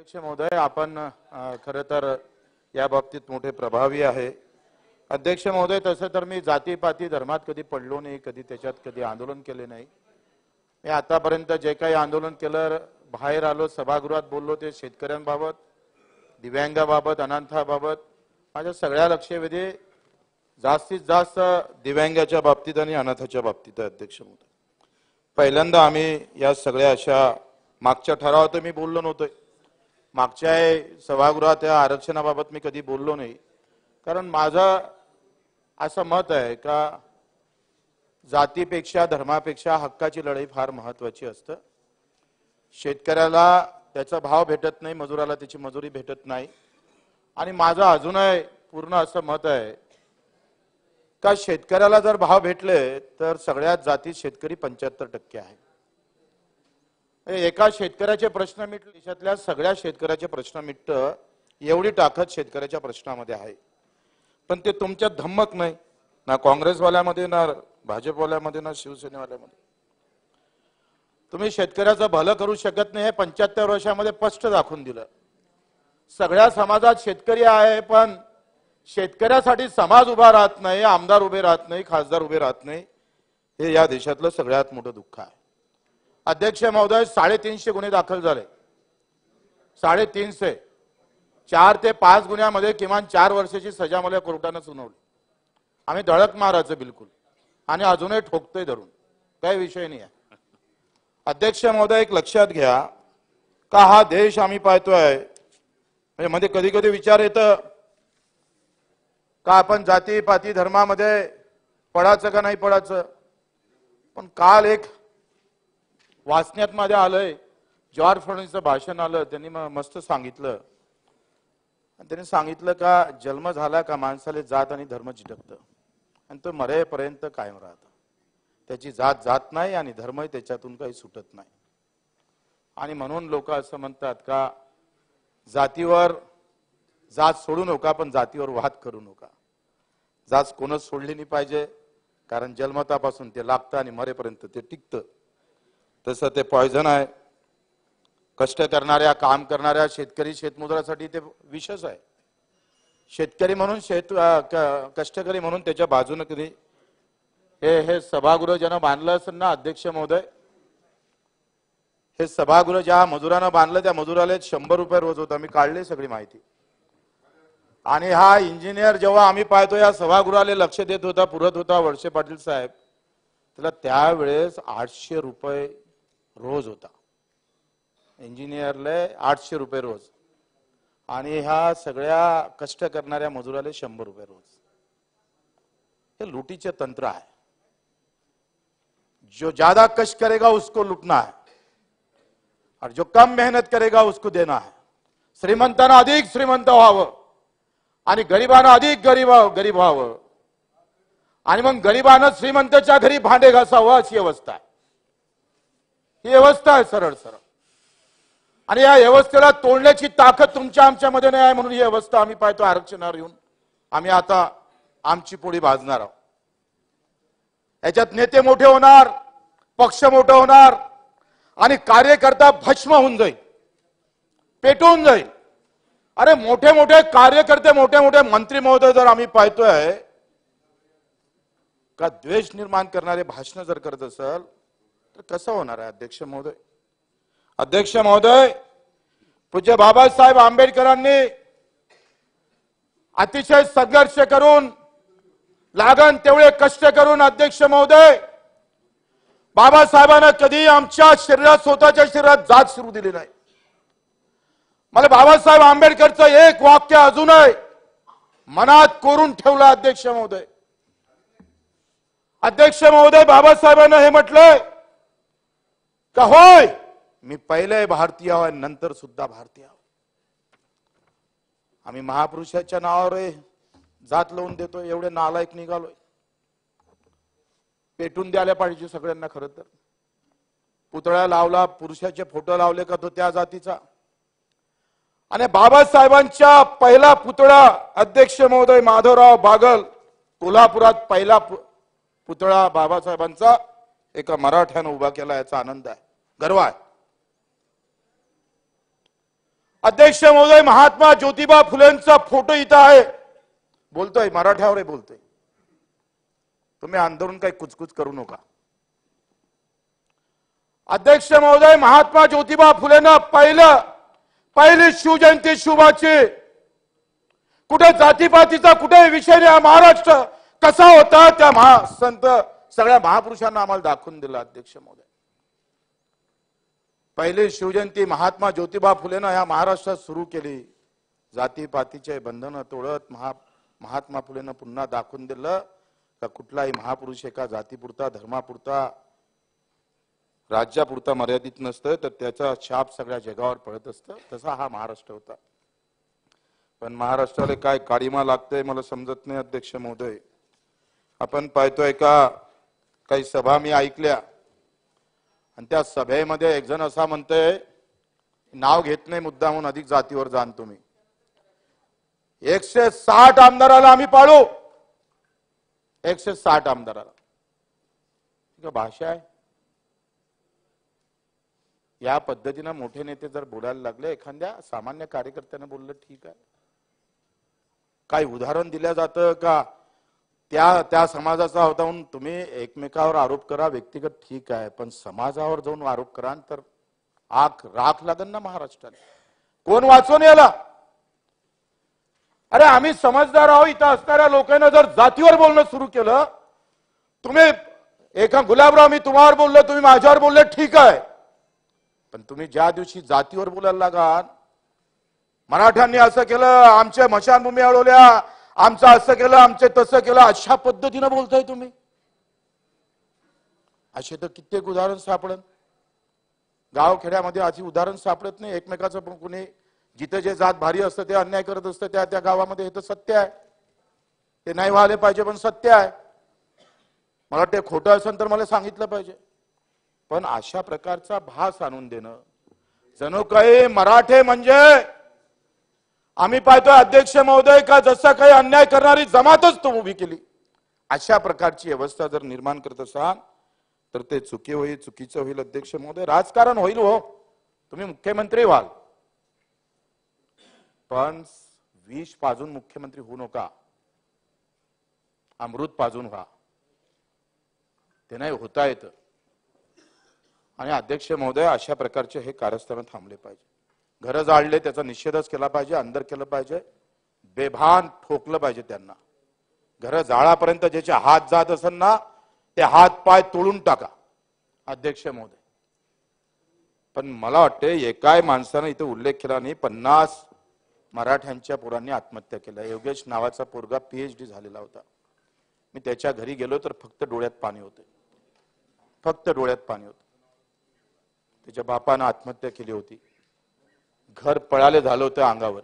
अध्यक्ष महोदय, आपण खरं तर या बाबतीत मोठे प्रभावी आहे. अध्यक्ष महोदय, तसं तर मी जातीपाती धर्मात कधी पडलो नाही, कधी त्याच्यात कधी आंदोलन केले नाही. मी आतापर्यंत जे काही आंदोलन केलं, बाहेर आलो, सभागृहात बोललो, ते शेतकऱ्यांबाबत, दिव्यांगाबाबत, अनाथाबाबत, माझ्या सगळ्या लक्षवेधी जास्तीत जास्त दिव्यांगाच्या बाबतीत आणि अनाथाच्या बाबतीत आहे. अध्यक्ष महोदय, पहिल्यांदा आम्ही या सगळ्या अशा मागच्या ठरावात मी बोललो नव्हतो. मागच्या सभागृहात या आरक्षणाबाबत मी कधी बोललो नाही, कारण माझं असं मत आहे का जातीपेक्षा धर्मापेक्षा हक्काची लढाई फार महत्त्वाची असते. शेतकऱ्याला त्याचा भाव भेटत नाही, मजुराला त्याची मजुरी भेटत नाही. आणि माझं अजूनही पूर्ण असं मत आहे का शेतकऱ्याला जर भाव भेटले तर सगळ्यात जातीत शेतकरी 75% आहे. एका शेतकऱ्याचे प्रश्न मिटले, देशातल्या सगळ्या शेतकऱ्याचे प्रश्न मिटतं एवढी ताकद शेतकऱ्याच्या प्रश्नामध्ये आहे. पण ते तुमच्यात धम्मक नाही, ना काँग्रेसवाल्यामध्ये, ना भाजपवाल्यामध्ये, ना शिवसेनेवाल्यामध्ये. तुम्ही शेतकऱ्याचं भलं करू शकत नाही हे 75 वर्षामध्ये स्पष्ट दाखवून दिलं. सगळ्या समाजात शेतकरी आहे, पण शेतकऱ्यासाठी समाज उभा राहत नाही, आमदार उभे राहत नाही, खासदार उभे राहत नाही. हे या देशातलं सगळ्यात मोठं दुःख आहे. अध्यक्ष महोदय, 350 गुन्हे दाखल झाले. 350. 4 ते 5 गुन्ह्यामध्ये किमान 4 वर्षाची सजा मला कोर्टाने सुनावली. आम्ही धडक मारायचं बिलकुल, आणि अजूनही ठोकतोय धरून, काही विषय नाही आहे. अध्यक्ष महोदय, एक लक्षात घ्या का हा देश आम्ही पाहतोय, म्हणजे मध्ये कधी कधी विचार येतं का आपण जातीपाती धर्मामध्ये पडायचं का नाही पडायचं. पण काल एक वाचण्यात मध्ये आलंय, जॉर्ज फर्नांडिसचं भाषण आलं, त्यांनी मस्त सांगितलं. त्यांनी सांगितलं का जन्म झाला का माणसाला जात आणि धर्म चिटकतं, आणि तो मरेपर्यंत कायम राहतं. त्याची जात जात नाही आणि धर्म त्याच्यातून काही सुटत नाही. आणि म्हणून लोक असं म्हणतात का जातीवर जात सोडू नका, पण जातीवर वाद करू नका. जात कोणच सोडली नाही पाहिजे, कारण जन्मतापासून ते लागतं आणि मरेपर्यंत ते टिकतं. तसं ते पॉयझन आहे. कष्ट करणाऱ्या, काम करणाऱ्या शेतकरी शेतमजुरासाठी ते विषच आहे. शेतकरी म्हणून कष्टकरी म्हणून त्याच्या बाजूने कधी हे सभागृह ज्यानं बांधलं असेल ना अध्यक्ष महोदय, हे सभागृह ज्या मजुरानं बांधलं त्या मजुराला 100 रुपये रोज होता. मी काढले सगळी माहिती. आणि हा इंजिनियर जेव्हा आम्ही पाहतो या सभागृहाला लक्ष देत होता, पुरत होता, वळसे पाटील साहेब, त्याला त्यावेळेस 800 रुपये रोज होता. इंजिनियरले 800 रुपये रोज, आणि ह्या सगळ्या कष्ट करणाऱ्या मजुराला 100 रुपये रोज. हे लुटीचे तंत्र आहे. जो ज्यादा कष्ट करेगा उसको लुटना है, और जो कम मेहनत करेगा उसको देना है. श्रीमंतांना अधिक श्रीमंत व्हावं आणि गरिबांना अधिक गरीब व्हावं, आणि मग गरिबांना श्रीमंताच्या घरी भांडे घासावं, अशी व्यवस्था आहे. ही व्यवस्था आहे सरळ सरळ. आणि या व्यवस्थेला तोडण्याची ताकद तुमच्या आमच्यामध्ये नाही आहे. म्हणून ही व्यवस्था आम्ही पाहतो आरक्षणावर येऊन आम्ही आता आमची पोळी भाजणार आहोत. याच्यात नेते मोठे होणार, पक्ष मोठे होणार, आणि कार्यकर्ता भस्म होऊन जाईल, पेटून जाईल. अरे मोठे मोठे कार्यकर्ते, मोठे मोठे मंत्री महोदय जर आम्ही पाहतोय का द्वेष निर्माण करणारे भाषण जर करत असेल तर कसं होणार आहे अध्यक्ष महोदय. अध्यक्ष महोदय, पूज्य बाबासाहेब आंबेडकरांनी अतिशय संघर्ष करून, लागण तेवढे कष्ट करून, अध्यक्ष महोदय, बाबासाहेबांना कधी आमच्या शरीरात, स्वतःच्या शरीरात जात शिरू दिली नाही. मला बाबासाहेब आंबेडकरचं एक वाक्य अजूनही मनात कोरून ठेवलं अध्यक्ष महोदय. अध्यक्ष महोदय, बाबासाहेबांना हे म्हटलंय का होय मी पहिले भारतीय आहे, नंतर सुद्धा भारतीय. आम्ही महापुरुषाच्या नावावर जात लावून देतोय, एवढे नालायक निघालोय. पेटून द्यायला पाहिजे सगळ्यांना. खरं तर पुतळा लावला, पुरुषाचे फोटो लावले का तो त्या जातीचा. आणि बाबासाहेबांच्या पहिला पुतळा अध्यक्ष महोदय माधवराव बागल कोल्हापुरात पहिला पुतळा बाबासाहेबांचा एका मराठ्यानं उभा केला, याचा आनंद आहे, गर्व आहे. अध्यक्ष महोदय, महात्मा ज्योतिबा फुलेंचा फोटो इथं आहे. बोलतोय मराठ्यावर बोलतोय. तुम्ही आंदोलन काही कुचकुच करू नका. अध्यक्ष महोदय, महात्मा ज्योतिबा फुलेंना पहिली शिवजयंती शुभाची. कुठे जातीपातीचा कुठे विषय नाही. महाराष्ट्र कसा होता त्या संत सगळ्या महापुरुषांना आम्हाला दाखवून दिला. अध्यक्ष महोदय, पहिली शिवजयंती महात्मा ज्योतिबा फुलेनं या महाराष्ट्रात सुरू केली. जातीपातीचे बंधन तोडत महात्मा फुलेनं पुन्हा दाखवून दिलं का कुठलाही महापुरुष एका जातीपुरता, धर्मापुरता, राज्यापुरता मर्यादित नसतं, तर त्याचा छाप सगळ्या जगावर पडत असतं. तसा हा महाराष्ट्र होता. पण महाराष्ट्राला काय काळीमा लागतंय मला समजत नाही. अध्यक्ष महोदय, आपण पाहतोय का काही सभा मी ऐकल्या आणि त्या सभेमध्ये एक जण असा म्हणतोय, नाव घेत नाही मुद्दामून, अधिक जातीवर जाण तुम्ही, 160 आमदाराला आम्ही पाळू. 160 आमदाराला का भाषा आहे? या पद्धतीने मोठे नेते जर बोलायला लागले, एखाद्या सामान्य कार्यकर्त्याने बोललं ठीक आहे. काही उदाहरण दिलं जातं का त्या समाजाचा होता म्हणून तुम्ही एकमेकावर आरोप करा व्यक्तिगत, ठीक आहे, पण समाजावर जाऊन आरोप करा तर राख लागेल ना महाराष्ट्राला. कोण वाचून याला? अरे आम्ही समजदार आहोत. इथं असणाऱ्या लोकांना जर जातीवर बोलणं सुरू केलं, तुम्ही एका गुलाबराव मी तुम्हावर बोललो, तुम्ही माझ्यावर बोलले, ठीक आहे, पण तुम्ही ज्या दिवशी जातीवर बोलायला लागाल, मराठ्यांनी असं केलं, आमच्या मशानभूमी अडवल्या, आमचं असं केलं, आमचे तसं केलं, अशा पद्धतीनं बोलताय तुम्ही. असे तर कित्येक उदाहरण सापडन. गाव खेड्यामध्ये अशी उदाहरण सापडत नाही. एकमेकाचं पण कुणी जिथे जे जात भारी असतं ते अन्याय करत असतं त्या गावामध्ये. हे तर सत्य आहे. ते नाही व्हायला पाहिजे पण सत्य आहे. मला वाटतं खोटं असेल तर मला सांगितलं पाहिजे. पण अशा प्रकारचा भास आणून देणं, जणू काही मराठे म्हणजे आम्ही पाहतोय अध्यक्ष महोदय का जसं काही अन्याय करणारी जमातच तो उभी केली. अशा प्रकारची व्यवस्था जर निर्माण करत असाल तर ते चुकीचं होईल. अध्यक्ष महोदय, राजकारण होईल हो, तुम्ही मुख्यमंत्री व्हाल, पण विष पाजून मुख्यमंत्री होऊ नका. अमृत पाजून व्हा. ते नाही होता येतं. आणि अध्यक्ष महोदय, अशा प्रकारचे हे कारस्थान थांबले पाहिजे. घरं जाळले त्याचा निषेधच केला पाहिजे, अंदर केलं पाहिजे, बेभान ठोकलं पाहिजे त्यांना. घरं जाळापर्यंत ज्याचे हात जात असेल ना ते हात पाय तोडून टाका. अध्यक्ष महोदय, पण मला वाटते एकाय माणसाने इथे उल्लेख केला नाही, 50 मराठ्यांच्या पोरांनी आत्महत्या केल्या. योगेश नावाचा पोरगा PhD झालेला होता. मी त्याच्या घरी गेलो तर फक्त डोळ्यात पाणी होते, फक्त डोळ्यात पाणी होते. त्याच्या बापानं आत्महत्या केली होती. घर पळाले झालं होतं अंगावर.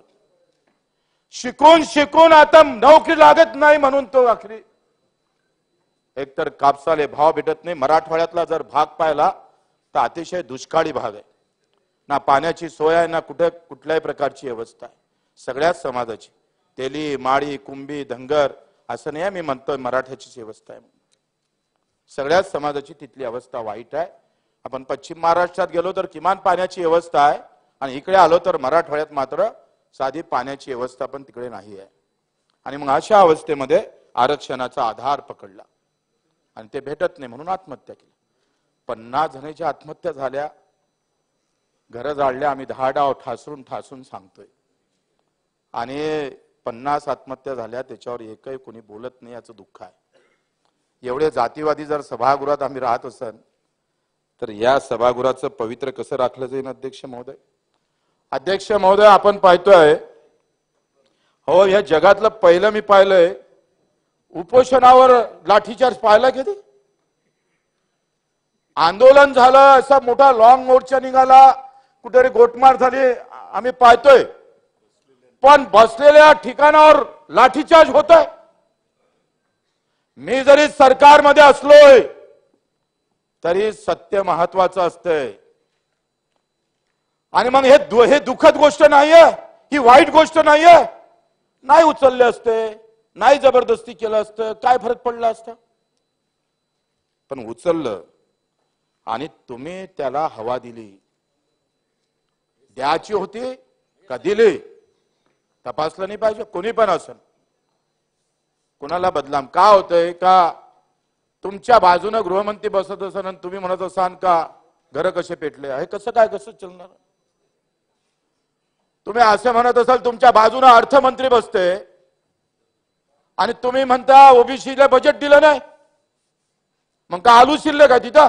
शिकून आता नोकरी लागत नाही म्हणून तो आखरी एकतर कापसाले भाव भेटत नाही. मराठवाड्यातला जर भाग पाहिला तर अतिशय दुष्काळी भाग आहे. ना पाण्याची सोय आहे, ना कुठल्याही प्रकारची व्यवस्था आहे. सगळ्याच समाजाची, तेली, माळी, कुंभी, धनगर असं नाही मी म्हणतोय मराठ्याचीच व्यवस्था आहे. सगळ्याच समाजाची तिथली अवस्था वाईट आहे. आपण पश्चिम महाराष्ट्रात गेलो तर किमान पाण्याची व्यवस्था आहे, आणि इकडे आलो तर मराठवाड्यात मात्र साधी पाण्याची व्यवस्था पण तिकडे नाही आहे. आणि मग अशा अवस्थेमध्ये आरक्षणाचा आधार पकडला आणि ते भेटत नाही म्हणून आत्महत्या केली. 50 जणांच्या आत्महत्या झाल्या, घरं जाळल्या. आम्ही 10 डाव ठासून सांगतोय. आणि 50 आत्महत्या झाल्या, त्याच्यावर एकही कोणी बोलत नाही, याचं दुःख आहे. एवढे जातीवादी जर सभागृहात आम्ही राहत असन तर या सभागृहाचं पवित्र कसं राखलं जाईल? अध्यक्ष महोदय, अध्यक्ष महोदय, आपण पाहतोय हो, या जगातलं पहिलं मी पाहिलंय उपोषणावर लाठीचार्ज पाहिला कधी? आंदोलन झालं, असा मोठा लॉंग मोर्चा निघाला, कुठेतरी गोटमार झाली, आम्ही पाहतोय. पण बसलेल्या ठिकाणावर लाठीचार्ज होत आहे. मी जरी सरकारमध्ये असलोय तरी सत्य महत्वाचं असतंय. आणि मग हे दुःखद गोष्ट नाहीये, ही वाईट गोष्ट नाहीये. नाही उचलले असते, नाही जबरदस्ती केलं असतं, काय फरक पडला असता? पण उचललं आणि तुम्ही त्याला हवा दिली. द्यायची होती का दिली? तपासलं नाही पाहिजे? कोणी पण असेल, कोणाला बदनाम का होतंय? का तुमच्या बाजूने गृहमंत्री बसत असाल आणि तुम्ही म्हणत असाल का घर कसे पेटले? हे कसं काय, कसं चालणार? तुम्ही असं म्हणत असाल तुमच्या बाजूने अर्थमंत्री बसते आणि तुम्ही म्हणता ओबीसीला बजेट दिलं नाही, मग का आलू शिल्लक काय तिथं?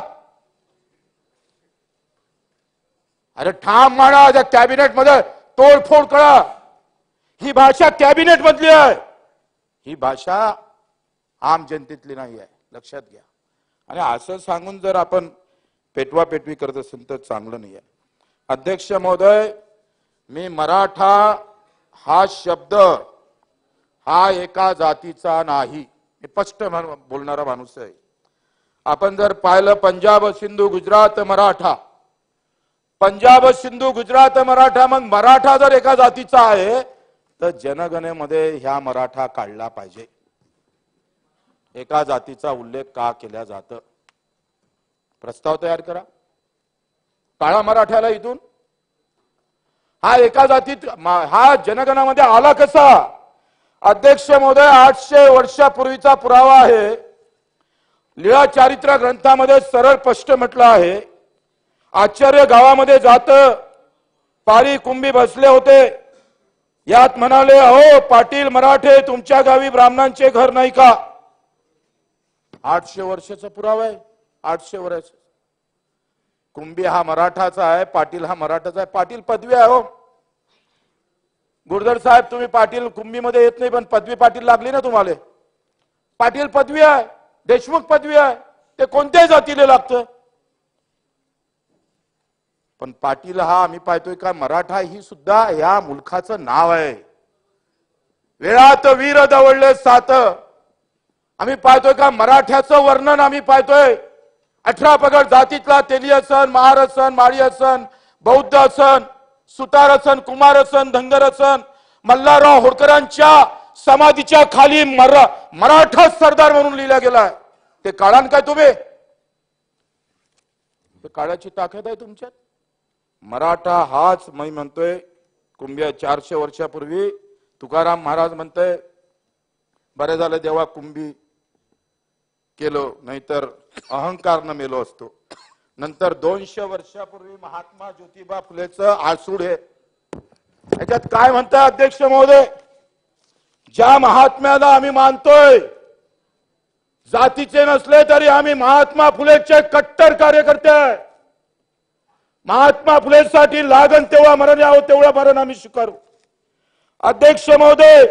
अरे ठाम माना, त्या कॅबिनेट मध्ये तोडफोड करा. ही भाषा कॅबिनेट मधली आहे, ही भाषा आम जनतेतली नाही आहे, लक्षात घ्या. आणि असं सांगून जर आपण पेटवा पेटवी करत असेल तर चांगलं नाही आहे. अध्यक्ष महोदय, मी मराठा हा शब्द हा एका जातीचा नाही, मी स्पष्ट बोलणारा माणूस आहे. आपण जर पाहिलं पंजाब सिंधू गुजरात मराठा, पंजाब सिंधू गुजरात मराठा, मग मराठा जर एका जातीचा आहे तर जनगणनेमध्ये ह्या मराठा काढला पाहिजे. एका जातीचा उल्लेख का केला जातो? प्रस्ताव तयार करा, काळा मराठ्याला इथून. हा एका जातीत हा जनगणनेमध्ये आला कसा? अध्यक्ष महोदय, 800 वर्षापूर्वीचा पुरावा आहे. लीळा चारित्र ग्रंथामध्ये सरळ स्पष्ट म्हटलं आहे, आचार्य गावामध्ये जात पाली कुंभी बसले होते, यात म्हणाले, अहो पाटील मराठे, तुमच्या गावी ब्राह्मणांचे घर नाही का? 800 वर्षाचा पुरावा आहे, 800 वर्ष. कुंभी हा मराठाचा आहे, पाटील हा मराठाचा आहे. पाटील पदवी आहे हो गुरुधर साहेब, तुम्ही पाटील कुंभीमध्ये येत नाही पण पदवी पाटील लागली ना तुम्हाला. पाटील पदवी आहे, देशमुख पदवी आहे, ते कोणत्याही जातीला लागतं. पण पाटील हा आम्ही पाहतोय का मराठा ही सुद्धा या मुलखाचं नाव आहे. वेळात वीर दवळले सात, आम्ही पाहतोय का मराठ्याचं वर्णन आम्ही पाहतोय. 18 पगड जातीतला तेली असन, महार असन, माळी असन, बौद्ध असन, सुतार असन, कुमार असन, धनगर असन, मल्हारराव होळकरांच्या समाधीच्या खाली मराठा सरदार म्हणून लिहिला गेलाय. ते काढान काय तुम्ही? काळाची ताकद आहे तुमच्यात. मराठा हाच मी म्हणतोय. कुंभी 400 वर्षापूर्वी तुकाराम महाराज म्हणतोय, बरे झालं देवा कुंभी केलो, नाहीतर अहंकार न मेलो असतो. नंतर 200 वर्षापूर्वी महात्मा ज्योतिबा फुलेचं आसूड आहे. याच्यात काय म्हणताय अध्यक्ष महोदय? ज्या महात्म्याला आम्ही मानतोय, जातीचे नसले तरी आम्ही महात्मा फुलेचे कट्टर कार्यकर्ते आहे. महात्मा फुलेसाठी लागण तेव्हा मरण यावं तेवढं मरण आम्ही स्वीकारू. अध्यक्ष महोदय,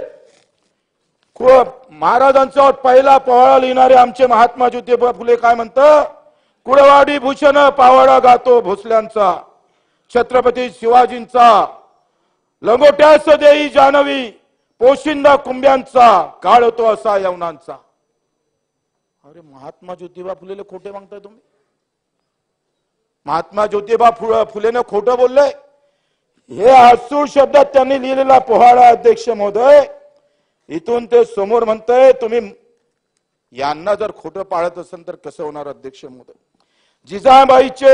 महाराजांचा पहिला पोवाडा लिहिणारे आमचे महात्मा ज्योतिबा फुले काय म्हणतं? कुळवाडी भूषण पावाडा गातो भोसल्यांचा, छत्रपती शिवाजींचा, लंगोट्यास देई जानवी, पोशिंदा कुंभ्यांचा, काळतो असा यवनांचा. अरे महात्मा ज्योतिबा फुलेला खोटे मागताय तुम्ही? महात्मा ज्योतिबा फुलेने खोटं बोलले? हे आसूड शब्दात त्यांनी लिहिलेला पोवाडा. अध्यक्ष महोदय, इथून ते समोर म्हणतंय तुम्ही यांना जर खोटं पाळत असेल तर कसं होणार? अध्यक्ष महोदय, जिजाबाईचे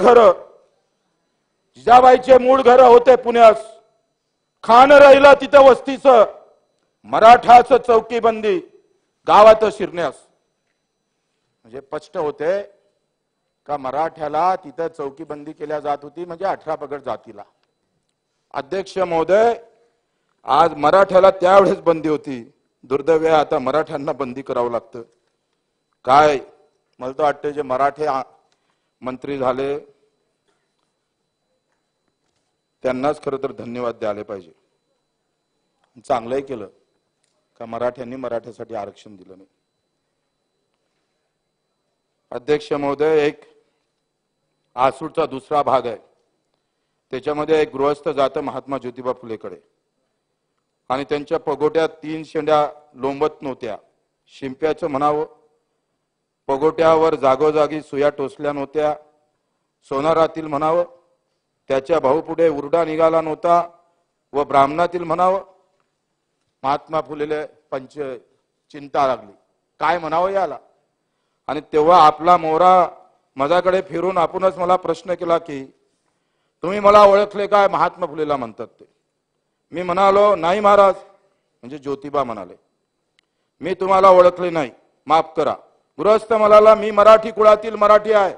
मूळ घर होते पुण्यास, खान राहिला तिथं वस्तीचं, मराठाचं चौकीबंदी गावात शिरण्यास. म्हणजे स्पष्ट होते का मराठ्याला तिथं चौकीबंदी केल्या जात होती, म्हणजे 18 पगड जातीला. अध्यक्ष महोदय, आज मराठ्याला त्यावेळेस बंदी होती, दुर्दैव आता मराठ्यांना बंदी करावं लागतं. काय मला तर वाटतं जे मराठे मंत्री झाले त्यांनाच खरं तर धन्यवाद द्यायला पाहिजे. चांगलंही केलं का मराठ्यांनी मराठ्यासाठी आरक्षण दिलं नाही. अध्यक्ष महोदय, एक आसूडचा दुसरा भाग आहे, त्याच्यामध्ये एक गृहस्थ जातं महात्मा ज्योतिबा फुलेकडे आणि त्यांच्या पगोट्यात 3 शेंड्या लोंबत नव्हत्या. शिंप्याचं म्हणावं, पगोट्यावर जागोजागी सुया टोचल्या नव्हत्या. सोनारातील म्हणावं, त्याच्या भाऊपुढे उरडा निघाला नव्हता. व ब्राह्मणातील म्हणावं, महात्मा फुलेले चिंता लागली, काय म्हणावं याला. आणि तेव्हा आपला मोरा माझ्याकडे फिरून आपणच मला प्रश्न केला की तुम्ही मला ओळखले काय? महात्मा फुलेला म्हणतात ते. मी म्हणालो, नाही महाराज, म्हणजे ज्योतिबा म्हणाले, मी तुम्हाला ओळखले नाही, माफ करा. गृहस्थ म्हणाला, मी मराठी कुळातील मराठी आहे.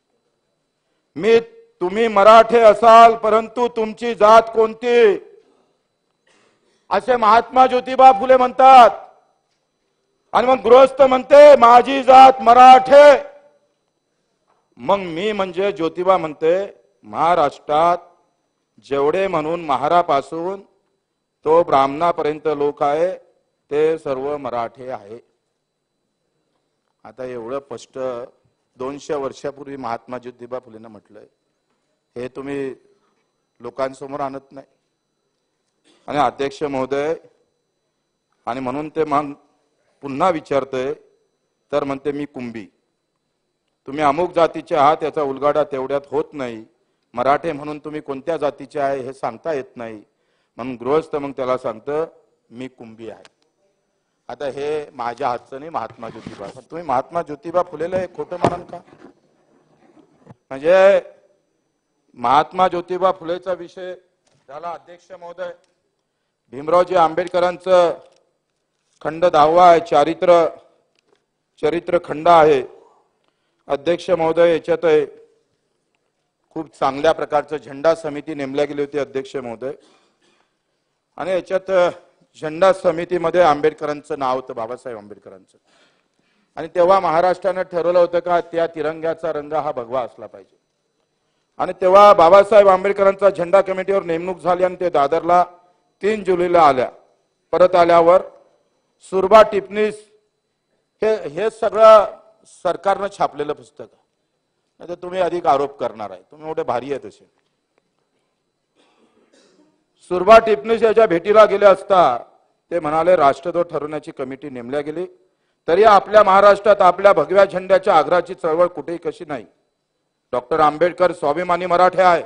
तुम्ही मराठे असाल, परंतु तुमची जात कोणती, असे महात्मा ज्योतिबा फुले म्हणतात. आणि मग गृहस्थ म्हणते, माझी जात मराठे. मग मी म्हणजे ज्योतिबा म्हणते, महाराष्ट्रात जेवढे म्हणून महारापासून तो ब्राह्मणापर्यंत लोक आहे ते सर्व मराठे आहे. आता एवढं स्पष्ट 200 वर्षापूर्वी महात्मा ज्योतिबा फुलेंना म्हटलंय, हे तुम्ही लोकांसमोर आणत नाही. आणि अध्यक्ष महोदय, आणि म्हणून ते मग पुन्हा विचारतोय, तर म्हणते मी कुंभी. तुम्ही अमुक जातीचे आहात याचा उलगाडा तेवढ्यात होत नाही. मराठे म्हणून तुम्ही कोणत्या जातीचे आहे हे सांगता येत नाही. म्हणून गृहस्थ मग त्याला सांगतं, मी कुंभी आहे. आता हे माझ्या हातचं नाही, महात्मा ज्योतिबा. तुम्ही महात्मा ज्योतिबा फुलेला हे खोटं मानाल का? म्हणजे महात्मा ज्योतिबा फुलेचा विषय झाला. अध्यक्ष महोदय, भीमरावजी आंबेडकरांचं खंड 10वा आहे, चरित्र खंड आहे. अध्यक्ष महोदय, याच्यात खूप चांगल्या प्रकारचं झेंडा समिती नेमल्या गेली होती अध्यक्ष महोदय. आणि याच्यात झेंडा समितीमध्ये आंबेडकरांचं नाव होतं, बाबासाहेब आंबेडकरांचं. आणि तेव्हा महाराष्ट्रानं ठरवलं होतं का त्या तिरंग्याचा रंग हा भगवा असला पाहिजे. आणि तेव्हा बाबासाहेब आंबेडकरांचा झेंडा कमिटीवर नेमणूक झाली आणि ते दादरला 3 जुलैला आल्या. परत आल्यावर सुरबा टिपणीस हे सगळं सरकारनं छापलेलं पुस्तक. नाही तर तुम्ही अधिक आरोप करणार आहे, तुम्ही मोठे भारी आहे तसे. सुरबा टिपणीस याच्या भेटीला गेले असता ते म्हणाले, राष्ट्रध्वज ठरवण्याची कमिटी नेमल्या गेली, तरी आपल्या महाराष्ट्रात आपल्या भगव्या झेंड्याच्या आग्रहाची चळवळ कुठेही कशी नाही. डॉक्टर आंबेडकर स्वाभिमानी मराठे आहे.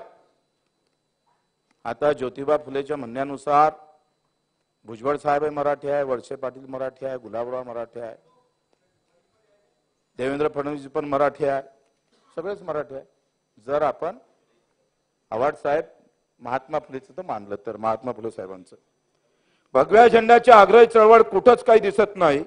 आता ज्योतिबा फुलेच्या म्हणण्यानुसार भुजबळ साहेब मराठी आहे, वळसे पाटील मराठी आहे, गुलाबराव मराठी आहे, देवेंद्र फडणवीस पण मराठी आहे, सगळेच मराठी आहे. जर आपण आव्हाड साहेब महात्मा फुलेचं तर मानलं तर महात्मा फुले साहेबांचं भगव्या झेंड्याच्या आग्रही चळवळ कुठंच काही दिसत नाही.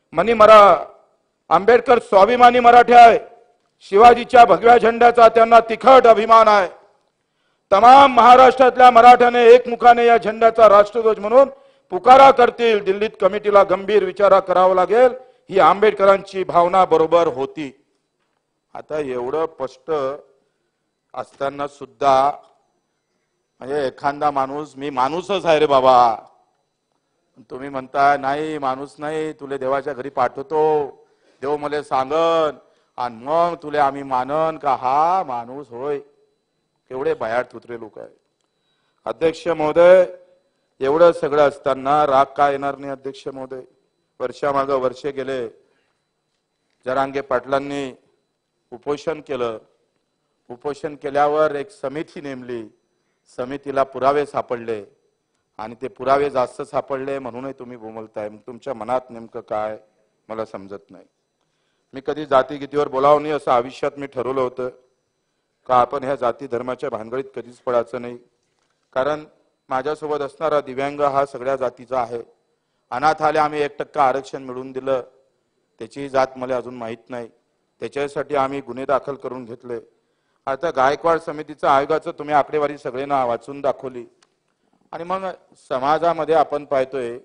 आंबेडकर स्वाभिमानी मराठी आहे. शिवाजीच्या भगव्या झेंड्याचा त्यांना तिखट अभिमान आहे. तमाम महाराष्ट्रातल्या मराठ्याने एकमुखाने या झेंड्याचा राष्ट्रध्वज म्हणून पुकारा करतील. दिल्लीत कमिटीला गंभीर विचार करावा लागेल, ही आंबेडकरांची भावना बरोबर होती. आता एवढं स्पष्ट असताना सुद्धा म्हणजे एखादा माणूस, मी माणूसच आहे रे बाबा, तुम्ही म्हणताय नाही माणूस नाही, तुले देवाच्या घरी पाठवतो, देव मला सांगन आणि मग तुले आम्ही मानन का हा माणूस होय. केवढे बाहेर थुतरे लोक आहे. अध्यक्ष महोदय, एवढं सगळं असताना राग का येणार नाही अध्यक्ष महोदय? वर्षामागे वर्षे गेले, जरांगे पाटलांनी उपोषण केलं. उपोषण केल्यावर एक समिती नेमली, समितीला पुरावे सापडले आणि ते पुरावे जास्त सापडले म्हणूनही तुम्ही बोंबलताय. मग तुमच्या मनात नेमकं काय मला समजत नाही. मी कधी जातीगीतीवर बोलावं नाही असं आयुष्यात मी ठरवलं होतं का आपण ह्या जाती धर्माच्या भानगडीत कधीच पडायचं नाही. कारण माझ्यासोबत असणारा दिव्यांग हा सगळ्या जातीचा आहे. अनाथ आले आम्ही 1% आरक्षण मिळवून दिलं, त्याची जात मला अजून माहीत नाही, त्याच्यासाठी आम्ही गुन्हे दाखल करून घेतले. आता गायकवाड समितीच्या आयोगाचं तुम्ही आकडेवारी सगळ्यांना वाचून दाखवली. आणि मग समाजामध्ये आपण पाहतोय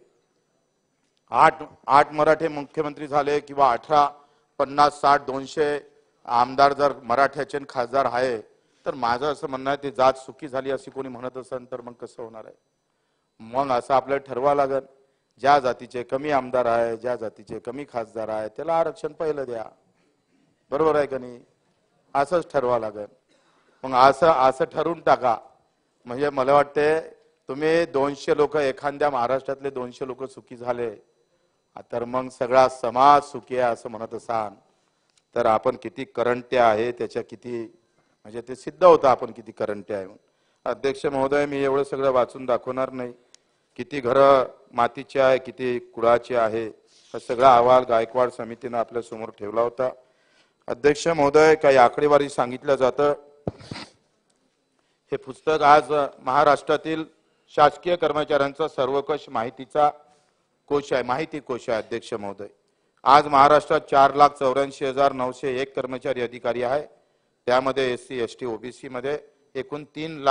8 मराठे मुख्यमंत्री झाले किंवा 18, 50, 60, 200 आमदार जर मराठ्याचे खासदार आहे, तर माझं असं म्हणणं आहे ते जात सुखी झाली अशी कोणी म्हणत असेल तर मग कसं होणार आहे? मग असं आपल्याला ठरवा लागेल, ज्या जातीचे कमी आमदार आहे, ज्या जातीचे कमी खासदार आहे त्याला आरक्षण पहिलं द्या. बरोबर आहे का नाही? असंच ठरवा लागेल. मग असं ठरवून टाका. म्हणजे मला वाटते तुम्ही 200 लोक, एखाद्या महाराष्ट्रातले 200 लोक सुखी झाले तर मग सगळा समाज सुखी आहे असं म्हणत असाल तर आपण किती करंटे आहे त्याच्या किती म्हणजे ते सिद्ध होतं आपण किती करंटे आहे. अध्यक्ष महोदय, मी एवढं सगळं वाचून दाखवणार नाही. किती घरं मातीची आहे, किती कुळाची आहे, हा सगळा अहवाल गायकवाड समितीने आपल्या समोर ठेवला होता. अध्यक्ष महोदय, काही आकडेवारी सांगितलं जातं. हे पुस्तक आज महाराष्ट्रातील शासकीय कर्मचाऱ्यांचा सर्वकष माहितीचा कोश आहे, माहिती कोश आहे. अध्यक्ष महोदय, आज महाराष्ट्रात 4,84,901 कर्मचारी अधिकारी आहे. त्यामध्ये SC ST OBC मध्ये एकूण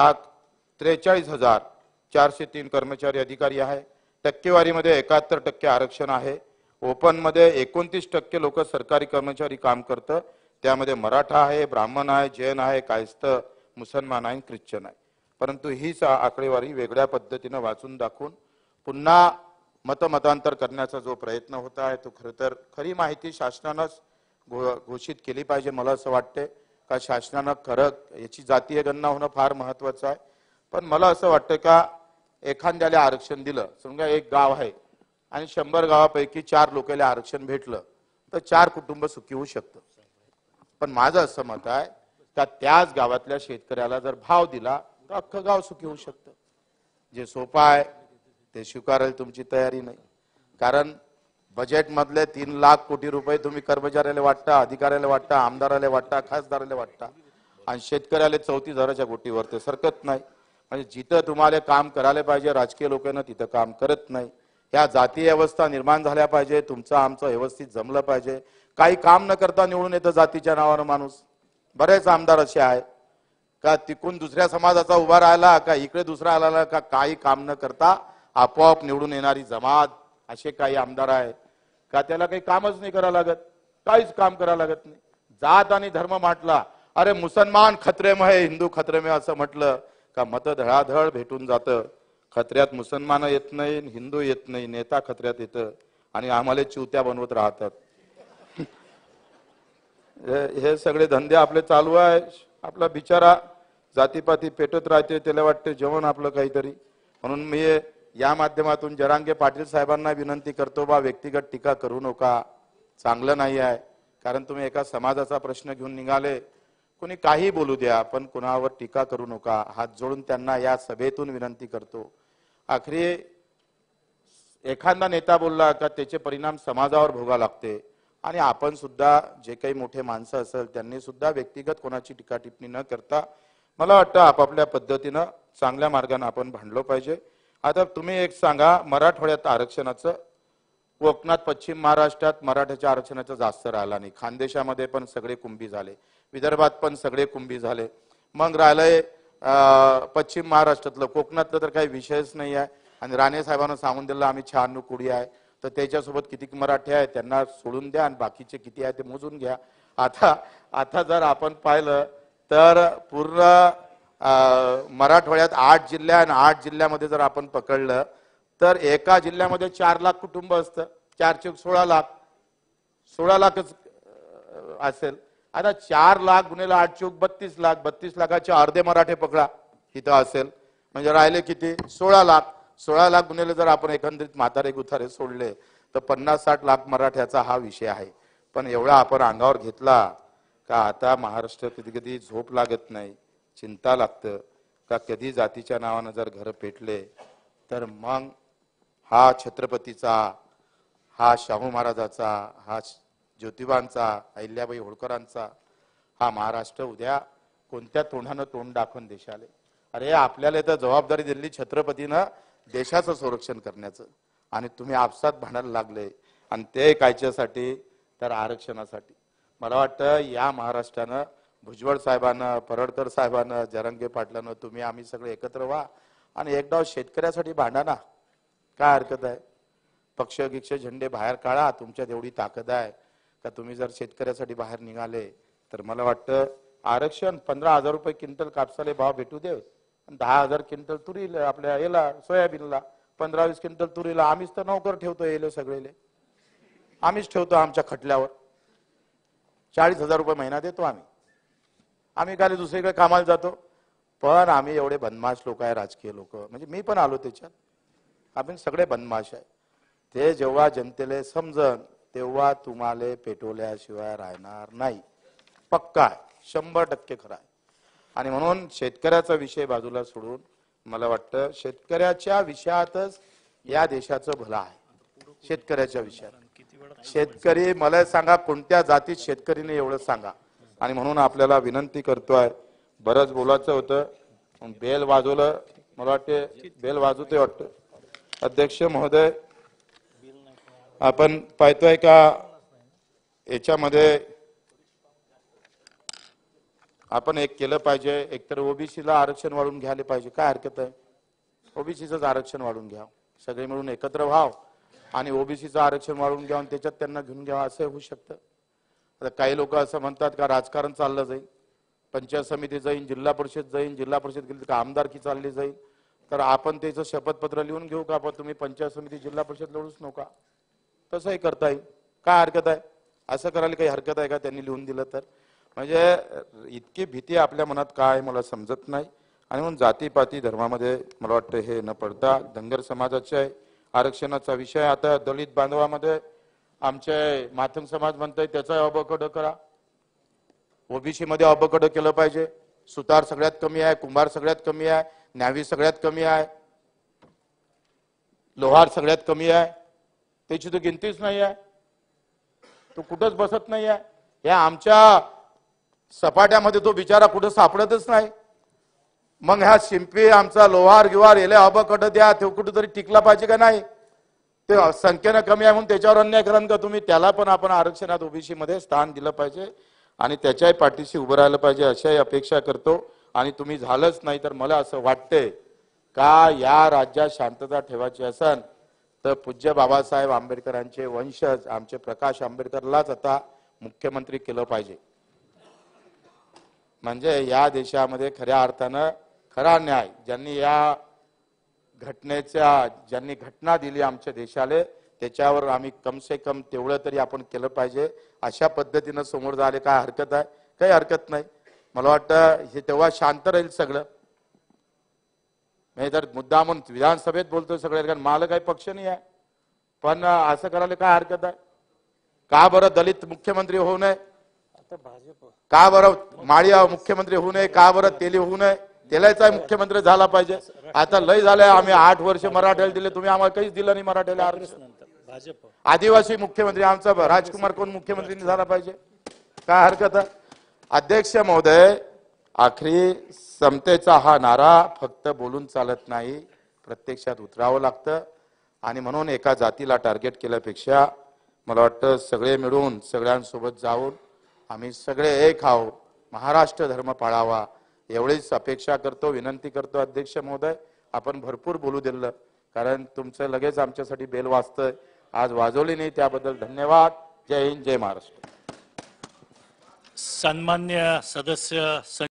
3,43,403 कर्मचारी अधिकारी आहे. टक्केवारीमध्ये 71% आरक्षण आहे. ओपन मध्ये 29% लोक सरकारी कर्मचारी काम करतं. त्यामध्ये मराठा आहे, ब्राह्मण आहे, जैन आहे, कायस्थ, मुसलमान आहे, ख्रिश्चन आहे. परंतु हीच आकडेवारी वेगळ्या पद्धतीने वाचून दाखवून पुन्हा मतमतांतर करण्याचा जो प्रयत्न होता आहे तो खरतर खरी माहिती शासनानंच घोषित केली पाहिजे. मला असं वाटते का शासनानं खरं याची जातीय गणना होणं फार महत्वाचं आहे. पण मला असं वाटतं का एखाद्याला आरक्षण दिलं, समजा एक गाव आहे आणि 100 गावापैकी 4 लोकांना आरक्षण भेटलं तर 4 कुटुंब सुखी होऊ शकतं. पण माझं असं मत आहे का त्याच गावातल्या शेतकऱ्याला जर भाव दिला तर अख्खं गाव सुखी होऊ शकतं. जे सोपं आहे ते स्वीकारायला तुमची तयारी नाही. कारण बजेट मधले 3 लाख कोटी रुपये तुम्ही कर्मचाऱ्याला वाटता, अधिकाऱ्याला वाटता, आमदाराला वाटता, खासदाराला वाटता आणि शेतकऱ्याला 34,000च्या कोटीवर ते सरकत नाही. म्हणजे जिथं तुम्हाला काम करायला पाहिजे राजकीय लोकांना तिथं काम करत नाही. या जातीय अवस्था निर्माण झाल्या पाहिजे. तुमचं आमचं व्यवस्थित जमलं पाहिजे. काही काम न करता निवडून येतं जातीच्या नावानं माणूस. बरेच आमदार असे आहे का तिकून दुसऱ्या समाजाचा उभा राहिला का इकडे दुसरा आला का काही काम न करता आपोआप निवडून येणारी जमात. असे काही आमदार आहे का त्याला काही कामच नाही करावं लागत, काहीच काम करावं लागत नाही. जात आणि धर्म म्हटला, अरे मुसलमान खतरे में है, हिंदू खतरे में असं म्हटलं का मत धडाधड भेटून जातं. खतऱ्यात मुसलमान येत नाही, हिंदू येत नाही, नेता खतऱ्यात येतं आणि आम्हाला चिवत्या बनवत राहतात. हे सगळे धंदे आपले चालू आहे. आपला बिचारा जातीपाती पेटत राहते, त्याला वाटते जेवण आपलं काहीतरी. म्हणून मी या माध्यमातून जरांगे पाटील साहेबांना विनंती करतो बा व्यक्तिगत टीका करू नका, चांगलं नाही आहे. कारण तुम्ही एका समाजाचा प्रश्न घेऊन निघाले, कोणी काही बोलू द्या पण कुणावर टीका करू नका. हात जोडून त्यांना या सभेतून विनंती करतो. आखरी एखादा नेता बोलला का त्याचे परिणाम समाजावर भोगा लागते आणि आपण सुद्धा जे काही मोठे माणसं असेल त्यांनी सुद्धा व्यक्तिगत कोणाची टीका टिप्पणी न करता मला वाटतं आपापल्या पद्धतीनं चांगल्या मार्गाने आपण भांडलो पाहिजे. आता तुम्ही एक सांगा, मराठवाड्यात आरक्षणाचं, कोकणात पश्चिम महाराष्ट्रात मराठ्याच्या आरक्षणाचं जास्त राहिला नाही. खानदेशामध्ये पण सगळे कुंभी झाले, विदर्भात पण सगळे कुंभी झाले. मग राहिलंय पश्चिम महाराष्ट्रातलं, कोकणातलं तर काही विषयच नाही आहे. आणि राणे साहेबांना सांगून दिलं आम्ही 96 कुडी आहे, तर त्याच्यासोबत किती मराठी आहे त्यांना सोडून द्या आणि बाकीचे किती आहे ते मोजून घ्या. आता जर आपण पाहिलं तर पूर्ण मराठवाड्यात 8 जिल्हे आणि 8 जिल्ह्यामध्ये जर आपण पकडलं तर एका जिल्ह्यामध्ये 4 लाख कुटुंब असतं. 4 चौक 16 लाख, 16 लाखच असेल. आता 4 लाख गुणिले 8 चौक 32 लाख, 32 लाखाचे अर्धे मराठे पकडा इथं असेल, म्हणजे राहिले किती 16 लाख. 16 लाख गुणिले जर आपण एकंदरीत म्हातारे गुथारे सोडले तर 50-60 लाख मराठ्याचा हा विषय आहे. पण एवढा आपण अंगावर घेतला का आता महाराष्ट्र कधी कधी झोप लागत नाही, चिंता लागतं का कधी जातीच्या नावानं जर घर पेटले तर मग हा छत्रपतीचा, हा शाहू महाराजाचा, हा ज्योतिबांचा, अहिल्याबाई होळकरांचा हा महाराष्ट्र उद्या कोणत्या तोंडानं तोंड दाखवून देशाले. अरे आपल्याला तर जबाबदारी दिली छत्रपतीनं देशाचं संरक्षण करण्याचं आणि तुम्ही आपसात भांडायला लागले आणि ते कायच्यासाठी तर आरक्षणासाठी. मला वाटतं या महाराष्ट्रानं भुजबळ साहेबांना, परडकर साहेबांना, जरांगे पाटलांना तुम्ही आम्ही सगळे एकत्र व्हा आणि एकदा शेतकऱ्यासाठी भांडा ना. काय हरकत आहे? पक्ष गिक्ष झेंडे बाहेर काढा, तुमच्यात एवढी ताकद आहे का तुम्ही जर शेतकऱ्यासाठी बाहेर निघाले तर मला वाटतं आरक्षण 15,000 रुपये क्विंटल कापसाले भाव भेटू दे, 10,000 क्विंटल तुरीला, आपल्या याला सोयाबीनला, 15-20 क्विंटल तुरीला. आम्हीच तर नोकर ठेवतो येले सगळेले, आम्हीच ठेवतो आमच्या खटल्यावर. 40,000 रुपये महिना देतो आम्ही. आम्ही काय दुसरीकडे कामाला जातो. पण आम्ही एवढे बदमाश लोक आहे, राजकीय लोक, म्हणजे मी पण आलो त्याच्यात. आपण सगळे बदमाश आहे. ते जेव्हा जनतेला समजन तेव्हा तुम्हाला पेटवल्याशिवाय राहणार नाही. पक्का आहे, 100% खरा आहे. आणि म्हणून शेतकऱ्याचा विषय बाजूला सोडून मला वाटतं शेतकऱ्याच्या विषयातच या देशाचं भलं आहे. शेतकऱ्याच्या विषयात शेतकरी, मला सांगा कोणत्या जातीत शेतकरीने एवढं सांगा. आणि म्हणून आपल्याला विनंती करतोय, बरंच बोलायचं होतं, बेल वाजवलं मला वाटते बेल वाजवते वाटतं. अध्यक्ष महोदय, आपण पाहतोय का याच्यामध्ये आपण एक केलं पाहिजे, एकतर ओबीसीला आरक्षण वाढवून घ्यायला पाहिजे. काय हरकत आहे? ओबीसीचं आरक्षण वाढवून घ्या, सगळे मिळून एकत्र व्हाव आणि ओबीसीचं आरक्षण वाढवून घ्या आणि त्याच्यात त्यांना घेऊन घ्यावं, असं होऊ शकतं. आता काही लोक असं म्हणतात का राजकारण चाललं जाईल, पंचायत समिती जाईल, जिल्हा परिषद जाईल, जिल्हा परिषद गेली तर आमदारकी चालली जाईल. तर आपण त्याचं शपथपत्र लिहून घेऊ का, पण तुम्ही पंचायत समिती जिल्हा परिषद लढूच नका, तसंही करता येईल. काय हरकत आहे? असं करायला काही हरकत आहे का त्यांनी लिहून दिलं तर? म्हणजे इतकी भीती आपल्या मनात काय मला समजत नाही. आणि म्हणून जातीपाती धर्मामध्ये मला वाटतं हे न पडता धनगर समाजाच्या आरक्षणाचा विषय, आता दलित बांधवामध्ये आमचे माथंग समाज म्हणताय त्याचा अबकड करा, ओबीसी मध्ये अबकड केलं पाहिजे. सुतार सगळ्यात कमी आहे, कुंभार सगळ्यात कमी आहे, न्यावी सगळ्यात कमी आहे, लोहार सगळ्यात कमी आहे, त्याची तर गिनतीच नाही आहे, तो कुठंच बसत नाही आहे. या आमच्या सपाट्यामध्ये तो बिचारा कुठं सापडतच नाही. मग ह्या शिंपी आमचा लोहार गिवार येले अबकड द्या, ते कुठेतरी टिकला पाहिजे का नाही? ते संख्येनं कमी आहे म्हणून त्याच्यावर अन्याय कराल का तुम्ही? त्याला पण आपण आरक्षणात ओबीसी मध्ये स्थान दिलं पाहिजे आणि त्याच्याही पाठीशी उभं राहिलं पाहिजे अशाही अपेक्षा करतो. आणि तुम्ही झालंच नाही तर मला असं वाटतंय का या राज्यात शांतता ठेवायची असेल तर पूज्य बाबासाहेब आंबेडकरांचे वंशज आमचे प्रकाश आंबेडकरलाच आता मुख्यमंत्री केलं पाहिजे. म्हणजे या देशामध्ये खऱ्या अर्थानं खरा न्याय ज्यांनी या ज्यांनी घटना दिली आमच्या देशाला, त्याच्यावर आम्ही कम से कम तेवढं तरी आपण केलं पाहिजे. अशा पद्धतीनं समोर झाले काय हरकत आहे? काही हरकत नाही. मला वाटतं हे तेव्हा शांत राहील सगळं. मी तर मुद्दा म्हणून विधानसभेत बोलतोय सगळे, कारण मला काही पक्ष नाही आहे, पण असं करायला काय हरकत आहे? का बरं दलित मुख्यमंत्री होऊ नये? का बरं माळी मुख्यमंत्री होऊ नये? का बरं तेली होऊ नये? तेलाचा मुख्यमंत्री झाला पाहिजे. आता लय झालंय, आम्ही 8 वर्ष मराठ्याला दिले, तुम्ही आम्हाला काहीच दिलं नाही मराठ्याला आरक्षण. आदिवासी मुख्यमंत्री आमचा राजकुमार कोण मुख्यमंत्री झाला पाहिजे? काय हरकत आहे? अध्यक्ष महोदय, आखरी समतेचा हा नारा फक्त बोलून चालत नाही, प्रत्यक्षात उतरावं लागतं. आणि म्हणून एका जातीला टार्गेट केल्यापेक्षा मला वाटतं सगळे मिळून सगळ्यांसोबत जाऊन आम्ही सगळे एक आहो, महाराष्ट्र धर्म पाळावा एवढीच अपेक्षा करतो, विनंती करतो. अध्यक्ष महोदय, आपण भरपूर बोलू दिलं, कारण तुमचं लगेच आमच्यासाठी बेल वाजतंय, आज वाजवली नाही त्याबद्दल धन्यवाद. जय हिंद, जय महाराष्ट्र. सन्मान्य सदस्य